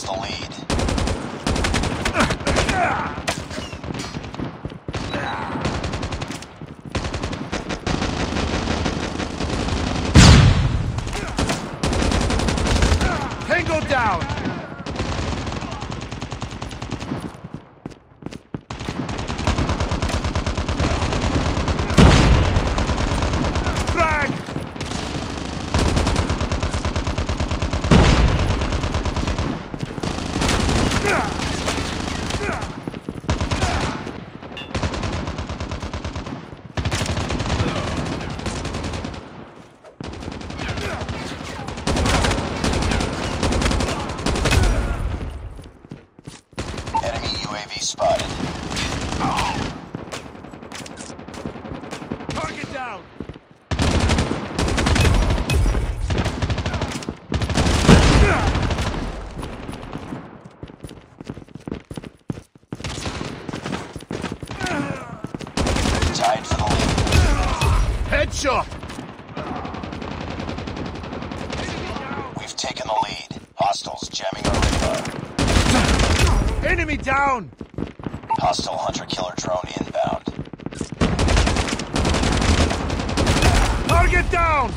the lead. Tango down! Frag! Enemy UAV spotted. Target down! Tied for the lead. Headshot! We've taken the lead. Hostiles jamming our radar. Enemy down! Hostile hunter-killer drone inbound. Target down!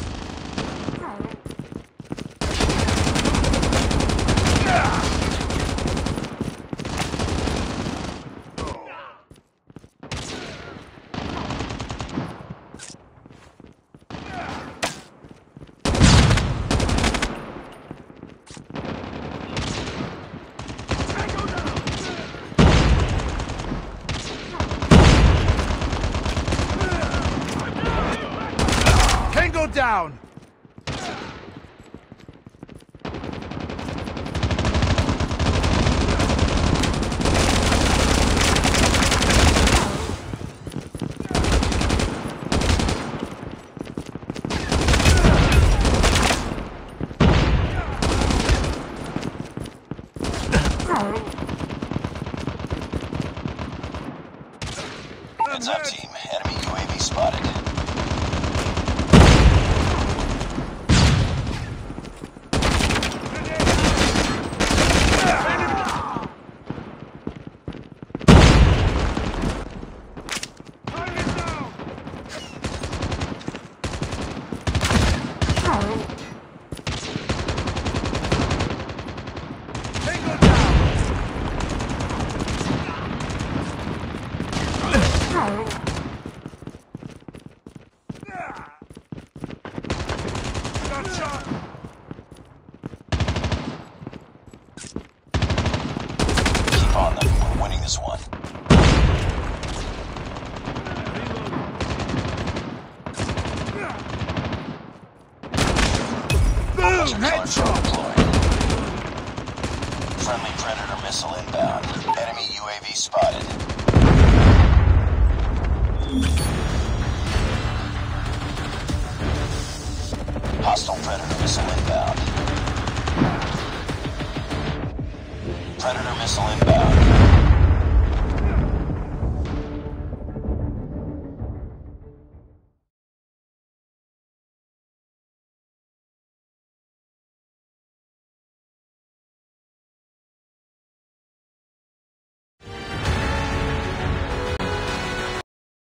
Tango down! Heads up, team. Enemy UAV spotted. Keep on them. We're winning this one. Boom! Hunter-killer drone Headshot! deployed. Friendly Predator missile inbound. Enemy UAV spotted.